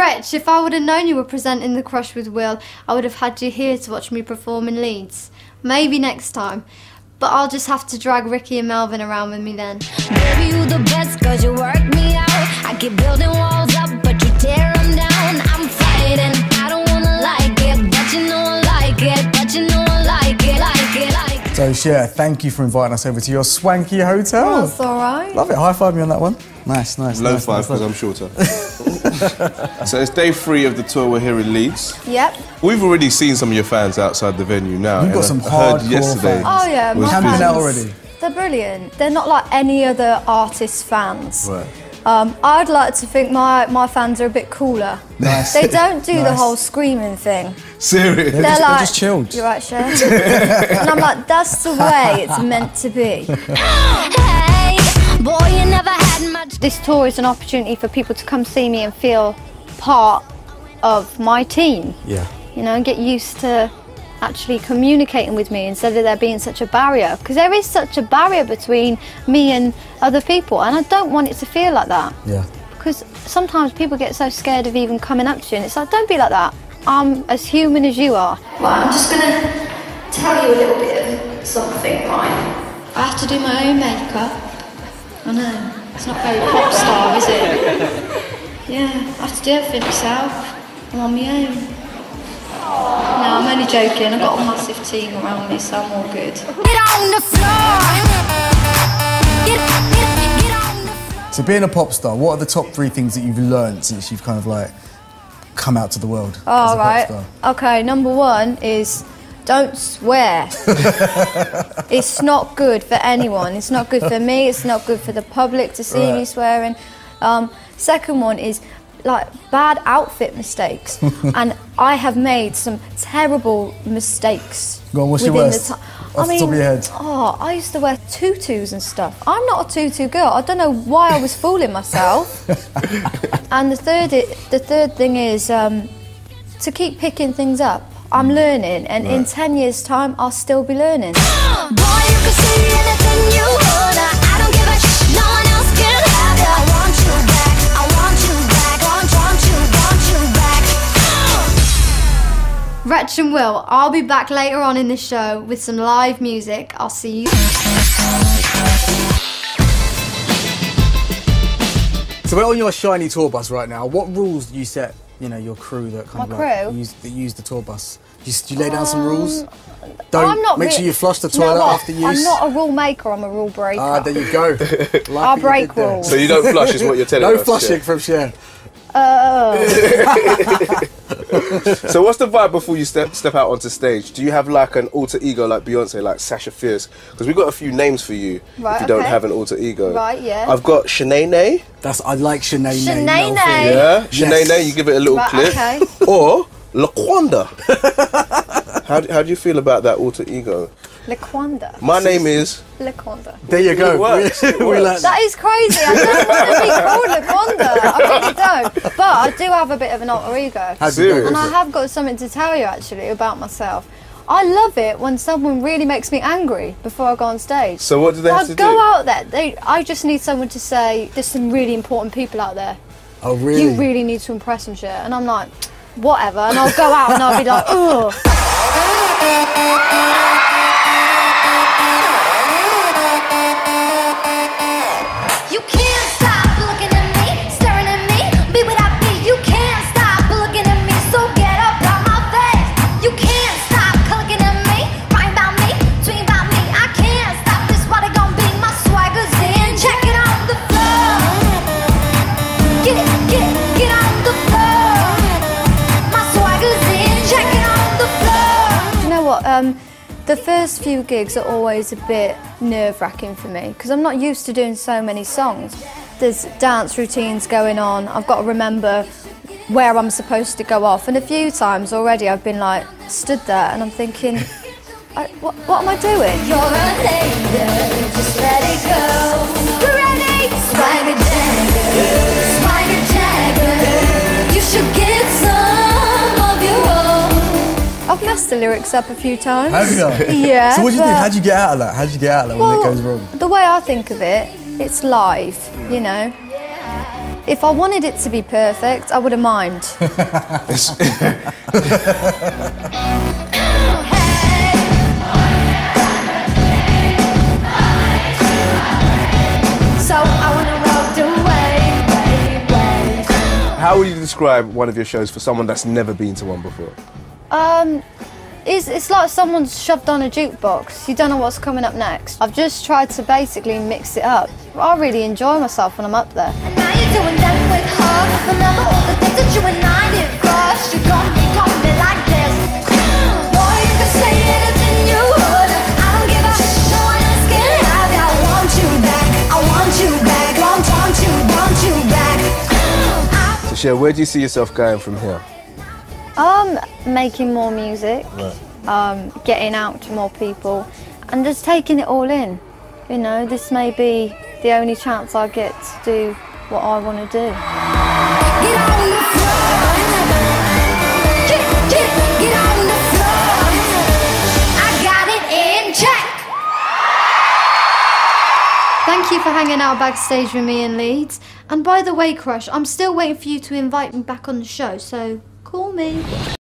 Wretch, if I would have known you were presenting The Crush with Will, I would have had you here to watch me perform in Leeds. Maybe next time. But I'll just have to drag Ricky and Melvin around with me then. Baby, you the best cause you work me out. I keep building walls up, but you tear them down. I'm fighting, I don't wanna like it, but you know I like it, but you know I like it, like it, like it. So Cher, thank you for inviting us over to your swanky hotel. Oh, that's alright. Love it, high five me on that one. Nice, nice. Low nice, five nice, because I'm shorter. So it's day 3 of the tour. We're here in Leeds. Yep. We've already seen some of your fans outside the venue now. You've got some hardcore fans. Oh yeah, my Camping fans. out already. They're brilliant. They're not like any other artist's fans. Right. I'd like to think my fans are a bit cooler. Nice. They don't do the Nice. whole screaming thing. Serious? They're like, just chilled. You're right, Cher. And I'm like, that's the way it's meant to be. Hey, boy, you never had much. This tour is an opportunity for people to come see me and feel part of my team. Yeah. You know, and get used to actually communicating with me instead of there being such a barrier. Because there is such a barrier between me and other people, and I don't want it to feel like that. Yeah. Because sometimes people get so scared of even coming up to you, and it's like, don't be like that. I'm as human as you are. Right, I'm just going to tell you a little bit of something, right? I have to do my own makeup. I know, it's not very pop star, is it? Yeah, I have to do everything myself. I'm on my own. No, I'm only joking. I've got a massive team around me, so I'm all good. Get on the floor. Get on the floor. So being a pop star, what are the top 3 things that you've learned since you've kind of like come out to the world as a pop star? Okay, number 1 is don't swear. It's not good for anyone. It's not good for me. It's not good for the public to see me swearing. Second one is like bad outfit mistakes, and I have made some terrible mistakes. Go on, what's your worst? Off the top of your head. Oh, I used to wear tutus and stuff. I'm not a tutu girl. I don't know why I was fooling myself. And the third thing is to keep picking things up. I'm learning, and in 10 years' time, I'll still be learning. Boy, you can say anything you wanna. I don't give a shit. No one else can have it. I want you back. I want you back. Want you. Wretch and Will, I'll be back later on in the show with some live music. I'll see you. So we're on your shiny tour bus right now. What rules do you set, you know, your crew that kind My of like crew? use the tour bus? Do you lay down some rules? Don't make sure you flush the Do you know toilet what? after use. I'm not a rule maker, I'm a rule breaker. Ah, there you go. Like I break rules. So you don't flush is what you're telling us? No flushing from Cher. So what's the vibe before you step out onto stage? Do you have like an alter ego like Beyonce, like Sasha Fierce? Because we've got a few names for you if you don't have an alter ego. Right, yeah. I've got Shanae. I like Shanae. Shanae. Yeah, Shanae, you give it a little clip. Okay. Or Laquanda. How do you feel about that alter ego? Laquanda. My name is Laquanda. There you go. It works. It We works. like That is crazy. I don't want to be called Laquanda. I really don't. But I do have a bit of an alter ego. How'd you go? And I have got something to tell you actually about myself. I love it when someone really makes me angry before I go on stage. So what do they have to do? Go out there. I just need someone to say, there's some really important people out there. Oh, really? You really need to impress them, shit. And I'm like, whatever. And I'll go out and I'll be like, ugh. You can't stop looking at me, staring at me. Be what I be. You can't stop looking at me, so get up out my face. You can't stop looking at me, writing about me, tweeting about me. I can't stop this. What it gonna be? My swagger's in. Check it on the floor. Get on the floor. My swagger's in. Check it on the floor. Do you know what? The first few gigs are always a bit nerve-wracking for me because I'm not used to doing so many songs. There's dance routines going on. I've got to remember where I'm supposed to go off. And a few times already I've been like stood there and I'm thinking, what am I doing? You're a lady, just let it go. We're ready. Swagger Jagger. You should get some of your own. I've messed the lyrics up a few times. Have you? Yeah. So what do you think? but- How'd you get out of that? How'd you get out of that when it goes wrong? The way I think of it, it's live, you know. If I wanted it to be perfect, I wouldn't mind. So I wanna walk away. How would you describe one of your shows for someone that's never been to one before? It's like someone's shoved on a jukebox. You don't know what's coming up next. I've just tried to basically mix it up. I really enjoy myself when I'm up there. And now you're doing that with her. Remember all the things that you and I did first. You got me like this. Boy, you can say anything you would. I don't give a shit, no one else can have you. I want you back, I want you back. Want you back. So Cher, where do you see yourself going from here? Making more music, right. Getting out to more people, and just taking it all in. You know, this may be the only chance I get to do what I want to do. Get on the floor. Get on the floor. I got it in check. Thank you for hanging out backstage with me in Leeds. And by the way, Crush, I'm still waiting for you to invite me back on the show, so call me.